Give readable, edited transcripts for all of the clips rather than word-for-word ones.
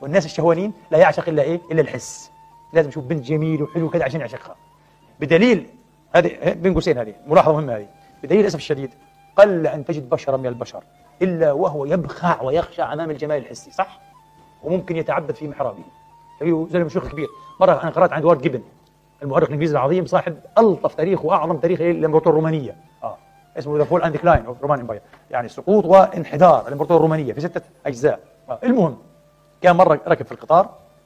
والناس الشهوانيين لا يعشق إلا إيه؟ إلا الحس. لازم يشوف بنت جميل وحلو كذا عشان يعشقها. بدليل هذه بين قوسين، هذه ملاحظة مهمة هذه، بدليل للأسف الشديد قل أن تجد بشرا من البشر إلا وهو يبخع ويخشع أمام الجمال الحسي، صح؟ وممكن يتعبد في محرابه. تلاقيه زي المشيخ الكبير. مرة أنا قرأت عند وارد جيبن المؤرخ الإنجليزي العظيم صاحب ألطف تاريخ وأعظم تاريخ للإمبراطورية الرومانية، اسمه ذا فول أند ديكلاين أوف رومان إمباير، يعني سقوط وانحدار الإمبراطورية الرومانية في 6 أجزاء. المهم كان مرة ركب في القطار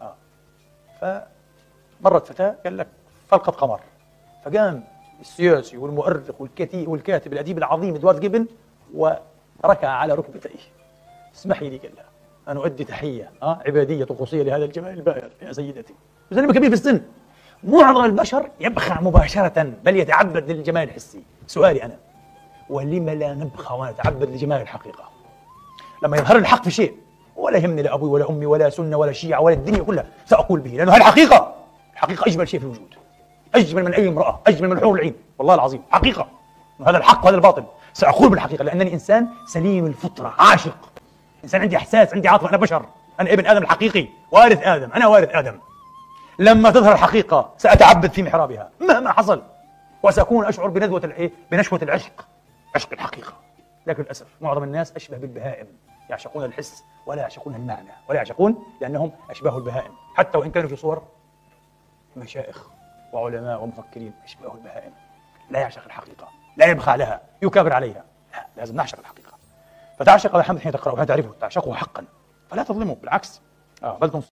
فمرت فتاة قال لك فلقة قمر، فقام السياسي والمؤرخ والكاتب الأديب العظيم إدوارد جيبن وركع على ركبتيه. اسمحي لي، قال لها أنا أؤدي تحية عبادية طقوسية لهذا الجمال الباهر يا سيدتي. زلمة كبير في السن. معظم البشر يبخع مباشرة بل يتعبد للجمال الحسي. سؤالي أنا، ولم لا نبخع ونتعبد لجمال الحقيقة؟ لما يظهر الحق في شيء ولا يهمني لا أبوي ولا أمي ولا سنة ولا شيعة ولا الدنيا كلها، سأقول به، لأنه هذه الحقيقة. الحقيقة أجمل شيء في الوجود، أجمل من أي امرأة، أجمل من حور العين، والله العظيم حقيقة. هذا الحق وهذا الباطل. سأقول بالحقيقة لأنني إنسان سليم الفطرة، عاشق، إنسان عندي إحساس، عندي عاطفة، أنا بشر، أنا ابن آدم الحقيقي، وارث آدم، أنا وارث آدم. لما تظهر الحقيقة سأتعبد في محرابها مهما حصل، وسأكون أشعر بنشوة العشق، عشق الحقيقة. لكن للأسف معظم الناس أشبه بالبهائم، يعشقون الحس ولا يعشقون المعنى، ولا يعشقون لأنهم أشباه البهائم، حتى وإن كانوا في صور مشايخ وعلماء ومفكرين. أشباه البهائم، لا يعشق الحقيقة، لا يبخع لها، يكابر عليها. لا، لازم نعشق الحقيقة. فتعشق محمد حين تقرأه، تعرفه، تعشقه حقا، فلا تظلمه، بالعكس بل تنصره.